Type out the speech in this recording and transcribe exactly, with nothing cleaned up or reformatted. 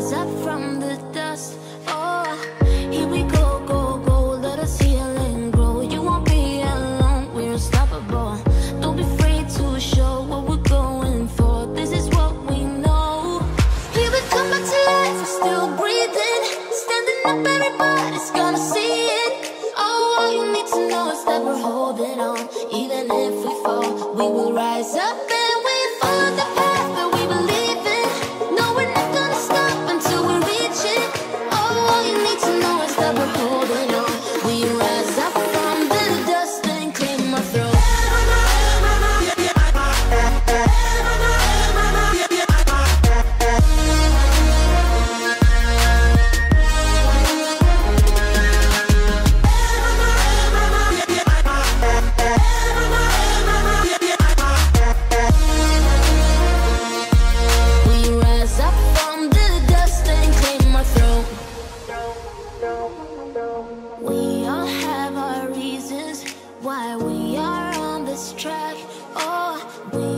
rise up from the dust. Oh, here we go, go, go. Let us heal and grow. You won't be alone. We're unstoppable. Don't be afraid to show what we're going for. This is what we know. We will come back to life. We're still breathing. Standing up, everybody's gonna see it. Oh, all you need to know is that we're holding on. Even if we fall, we will rise up and we follow the path that we believe in. No, we're not gonna stop until we reach it. Oh, all you need to know is that we're holding on. We rise up from the dust and clear my throat. We all have our reasons why we are on this track. Oh, we